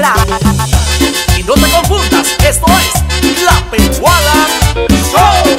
vibrar. Y no te confundas, esto es La Peruana Show.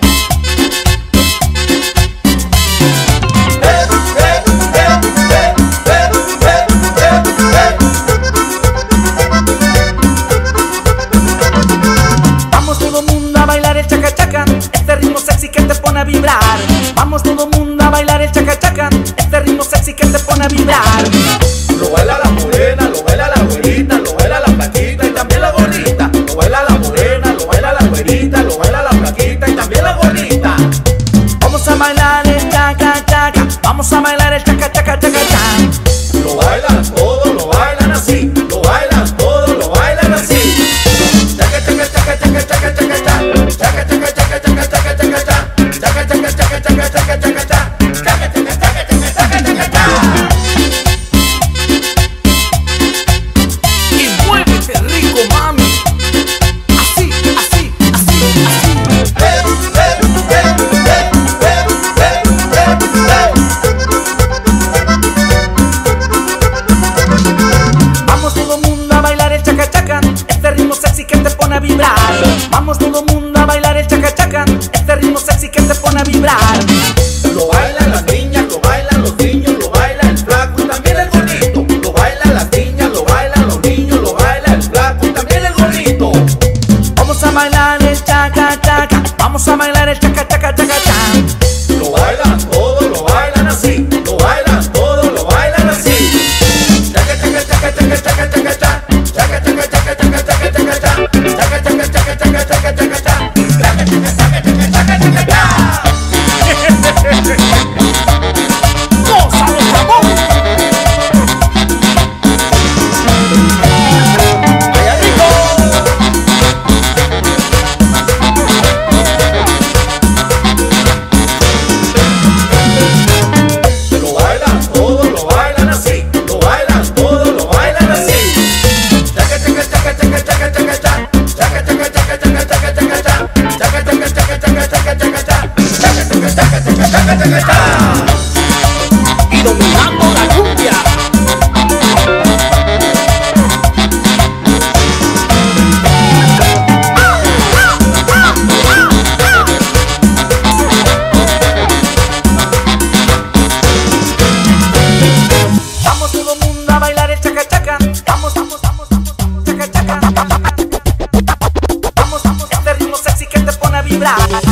Vamos todo mundo a bailar el chaca chaca, este ritmo sexy que te pone a vibrar. Vamos todo mundo a bailar el chaca chaca, este ritmo sexy que te pone a vibrar. Lo baila la morena, lo baila la güerita, lo baila la flaquita y también la gordita. Lo baila la morena, lo baila la güerita, lo baila la flaquita y también la gordita. Vamos a bailar el chaca chaca, vamos a bailar el chaca chaca chaca chaca. Lo bailan todos, lo bailan así, lo bailan todos, lo bailan así. Chaca chaca chaca chaca chaca chaca chaca, chaca chaca chaca chaca chaca chaca chaca, chaca chaca chaca chaca chaca chaca chaca. Vamos todo mundo a bailar el chaca chaca, este ritmo sexy que te pone a vibrar. Lo bailan las niñas, lo bailan los niños, lo baila el flaco y también el gordito. Lo bailan las niñas, lo bailan los niños, lo baila el flaco y también el gordito. Vamos a bailar el chaca chaca, vamos a bailar el chaca chaca chaca chaca. Lo bailan todos, lo bailan así, lo bailan todos, lo bailan así. Chaca chaca chaca chaca chaca chaca chaca, chaca chaca chaca chaca chaca chaca chaca. Chaca chaca chaca chaca chaca chaca chaca, chaca chaca chaca chaca chaca chaca. ¡Gózalo, Ramón! ¡Vaya rico! Lo bailan todos, lo bailan así, lo bailan todos, lo bailan así. Chaca chaca chaca chaca chaca chaca chaca. Chaca chaca chaca chaca chaca chaca chaca. Chaca chaca chaca chaca chaca chaca chaca. Chaca chaca chaca chaca chaca chaca chaca. Y dominando la cumbia. Vamos todo mundo a bailar el chaca chaca. Vamos, vamos, vamos, vamos, chaca chaca. Vamos, vamos, este ritmo sexy que te pone a vibrar.